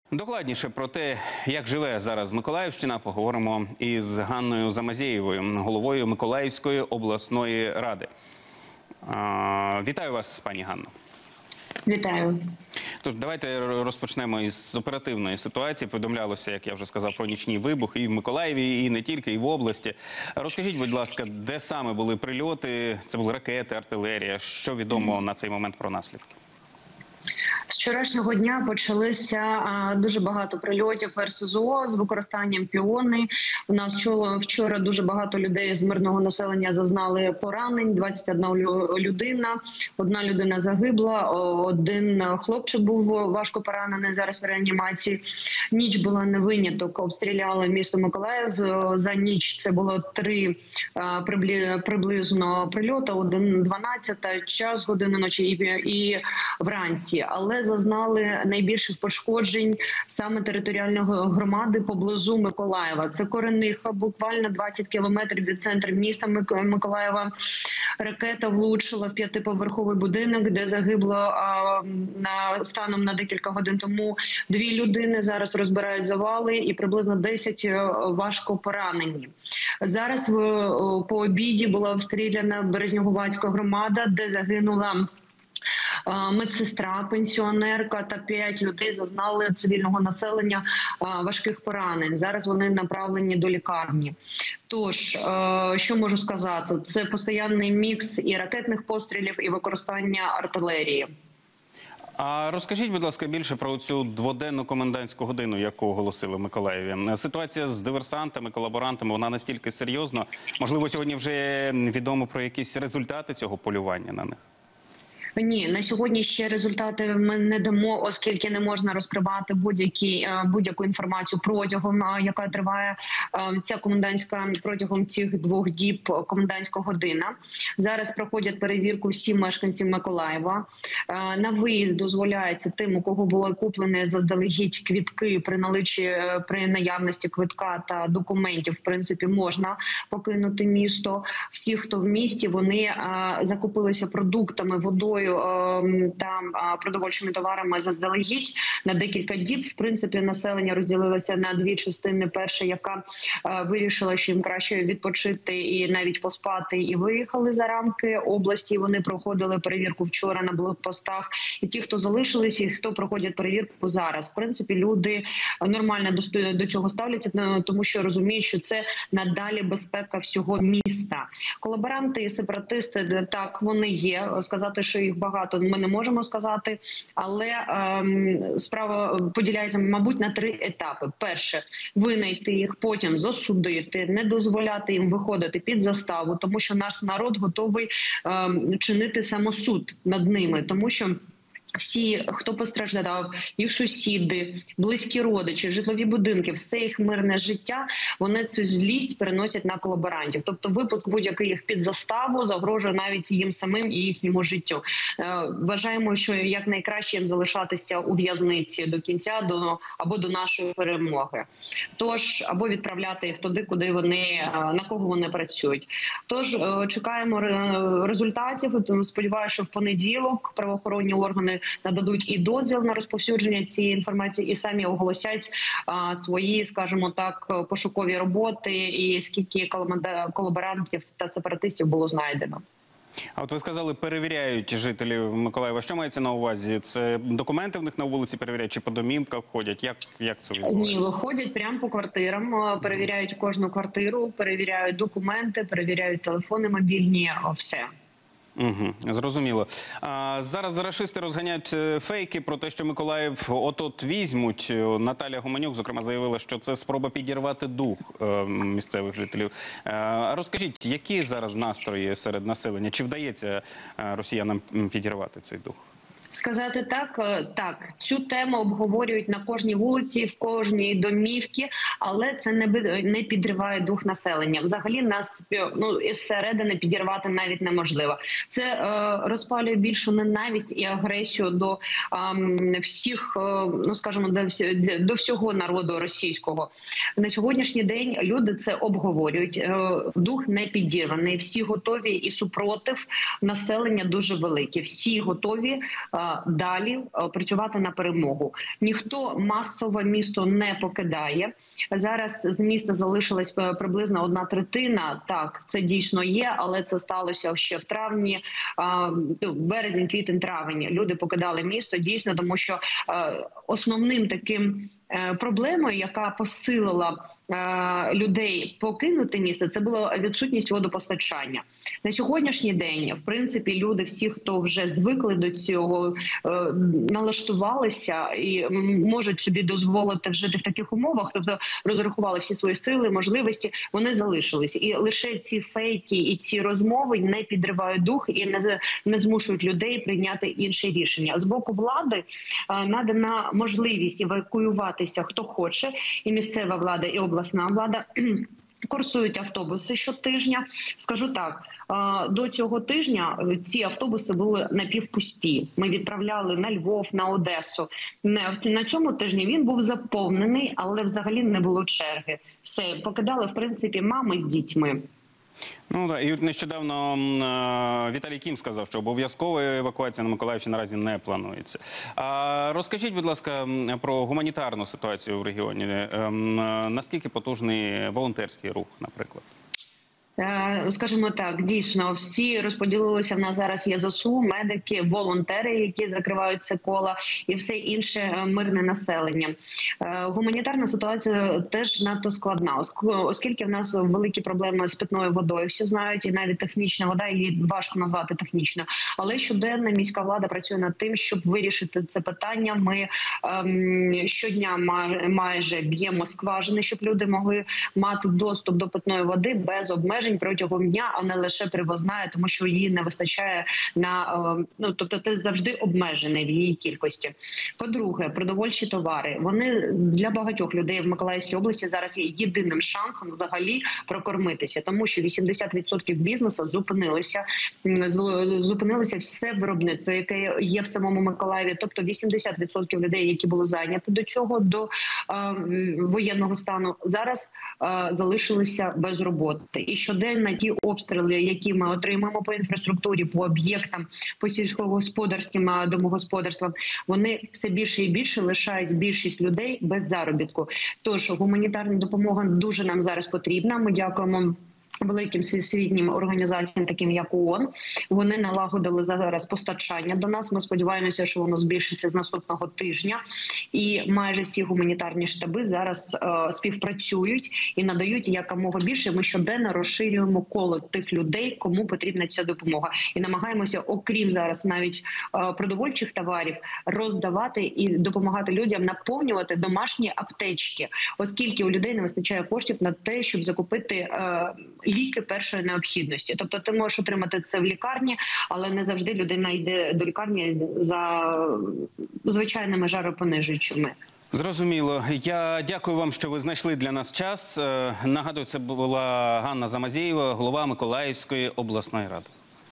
Докладніше про те, як живе зараз Миколаївщина, поговоримо із Ганною Замазєєвою, головою Миколаївської обласної ради. Вітаю вас, пані Ганно. Вітаю. Тож, давайте розпочнемо із оперативної ситуації. Повідомлялося, як я вже сказав, про нічні вибухи і в Миколаєві, і не тільки, і в області. Розкажіть, будь ласка, де саме були прильоти? Це були ракети, артилерія. Що відомо на цей момент про наслідки? З вчорашнього дня почалися дуже багато прильотів РСЗО з використанням піони. У нас вчора дуже багато людей з мирного населення зазнали поранень. 21 людина, одна людина загибла, один хлопчик був важко поранений, зараз в реанімації. Ніч була не виняток, обстріляли місто Миколаїв. За ніч це було 3 приблизно прильоти, 1:12, час години ночі і вранці. Але зазнали найбільших пошкоджень саме територіальної громади поблизу Миколаєва. Це Корениха, буквально 20 кілометрів від центру міста Миколаєва. Ракета влучила в 5-поверховий будинок, де загибло станом на декілька годин тому 2 людини. Зараз розбирають завали і приблизно 10 важко поранені. Зараз по обіді була обстріляна Березньогувацька громада, де загинула медсестра, пенсіонерка та 5 людей зазнали цивільного населення важких поранень. Зараз вони направлені до лікарні. Тож, що можу сказати? Це постійний мікс і ракетних пострілів, і використання артилерії. А розкажіть, будь ласка, більше про цю дводенну комендантську годину, яку оголосили в Миколаєві. Ситуація з диверсантами, колаборантами, вона настільки серйозна. Можливо, сьогодні вже відомо про якісь результати цього полювання на них? Ні, на сьогодні ще результати ми не дамо, оскільки не можна розкривати будь-яку інформацію протягом, яка триває ця комендантська, протягом цих 2 діб комендантська година. Зараз проходять перевірку всі мешканці Миколаєва. На виїзд дозволяється тим, у кого були куплені заздалегідь квитки при наявності квитка та документів, в принципі, можна покинути місто. Всі, хто в місті, вони закупилися продуктами, водою та продовольчими товарами заздалегідь на декілька діб. В принципі, населення розділилося на 2 частини. Перша, яка вирішила, що їм краще відпочити і навіть поспати, і виїхали за рамки області. Вони проходили перевірку вчора на блокпостах. І ті, хто залишилися, і хто проходять перевірку зараз. В принципі, люди нормально до цього ставляться, тому що розуміють, що це надалі безпека всього міста. Колаборанти і сепаратисти, так, вони є. Сказати, що їх багато, ми не можемо сказати, але справа поділяється, мабуть, на 3 етапи. Перше – винайти їх, потім засудити, не дозволяти їм виходити під заставу, тому що наш народ готовий чинити самосуд над ними, тому що всі, хто постраждав, їх сусіди, близькі родичі, житлові будинки, все їх мирне життя, вони цю злість переносять на колаборантів. Тобто випуск будь-який їх під заставу загрожує навіть їм самим і їхньому життю. Вважаємо, що якнайкраще їм залишатися у в'язниці до кінця, або до нашої перемоги. Тож, або відправляти їх туди, куди вони, на кого вони працюють. Тож, чекаємо результатів. Сподіваюся, що в понеділок правоохоронні органи нададуть і дозвіл на розповсюдження цієї інформації, і самі оголосять свої, скажімо так, пошукові роботи, і скільки колаборантів та сепаратистів було знайдено. А от ви сказали, перевіряють жителів Миколаєва. Що мається на увазі? Це документи в них на вулиці перевіряють, чи по домівках ходять? Як це відбувається? Ні, виходять прямо по квартирам, перевіряють кожну квартиру, перевіряють документи, перевіряють телефони мобільні, все. Зрозуміло. Зараз рашисти розганяють фейки про те, що Миколаїв от-от візьмуть. Наталя Гуменюк, зокрема, заявила, що це спроба підірвати дух місцевих жителів. Розкажіть, які зараз настрої серед населення? Чи вдається росіянам підірвати цей дух? Сказати так, цю тему обговорюють на кожній вулиці, в кожній домівці, але це не підриває дух населення. Взагалі нас із середини підірвати навіть неможливо. Це розпалює більшу ненависть і агресію до всіх, скажімо, до всього народу російського. На сьогоднішній день люди це обговорюють. Дух не підірваний. Всі готові, і супротив населення дуже великий. Всі готові далі працювати на перемогу. Ніхто масово місто не покидає. Зараз з міста залишилась приблизно 1/3. Так, це дійсно є, але це сталося ще в травні, березень, квітень, травень. Люди покидали місто дійсно, тому що основним таким проблемою, яка посилила людей покинути місто, це була відсутність водопостачання. На сьогоднішній день, в принципі, люди, всі, хто вже звикли до цього, налаштувалися і можуть собі дозволити жити в таких умовах, тобто розрахували всі свої сили, можливості, вони залишились. І лише ці фейки і ці розмови не підривають дух і не змушують людей прийняти інші рішення. З боку влади надана можливість евакуюватися хто хоче, і місцева влада, і обласна влада. Курсують автобуси щотижня. Скажу так, до цього тижня ці автобуси були напівпусті. Ми відправляли на Львов, на Одесу. На цьому тижні він був заповнений, але взагалі не було черги. Все, покидали, в принципі, мами з дітьми. Ну так, і от нещодавно Віталій Кім сказав, що обов'язкова евакуація на Миколаївщині наразі не планується. Розкажіть, будь ласка, про гуманітарну ситуацію в регіоні. Наскільки потужний волонтерський рух, наприклад? Скажімо так, дійсно, всі розподілилися. В нас зараз є ЗСУ, медики, волонтери, які закривають це коло, і все інше мирне населення. Гуманітарна ситуація теж надто складна, оскільки в нас великі проблеми з питною водою. Всі знають, і навіть технічна вода, її важко назвати технічною. Але щоденно міська влада працює над тим, щоб вирішити це питання. Ми щодня майже б'ємо скважини, щоб люди могли мати доступ до питної води без обмежень протягом дня, а не лише привозна, тому що її не вистачає тобто ти завжди обмежений в її кількості. По-друге, продовольчі товари. Вони для багатьох людей в Миколаївській області зараз є єдиним шансом взагалі прокормитися, тому що 80% бізнесу зупинилося все виробництво, яке є в самому Миколаєві. Тобто 80% людей, які були зайняті до цього, до воєнного стану, зараз залишилися без роботи. І щоденно ті обстріли, які ми отримаємо по інфраструктурі, по об'єктам, по сільськогосподарським домогосподарствам, вони все більше і більше лишають більшість людей без заробітку. Тож гуманітарна допомога дуже нам зараз потрібна. Ми дякуємо великим всесвітнім організаціям, таким як ООН. Вони налагодили зараз постачання до нас. Ми сподіваємося, що воно збільшиться з наступного тижня. І майже всі гуманітарні штаби зараз співпрацюють і надають якомога більше. Ми щоденно розширюємо коло тих людей, кому потрібна ця допомога. І намагаємося, окрім зараз навіть продовольчих товарів, роздавати і допомагати людям наповнювати домашні аптечки, оскільки у людей не вистачає коштів на те, щоб закупити ліки першої необхідності. Тобто ти можеш отримати це в лікарні, але не завжди людина йде до лікарні за звичайними жаропонижуючими. Зрозуміло. Я дякую вам, що ви знайшли для нас час. Нагадую, це була Ганна Замазєєва, голова Миколаївської обласної ради.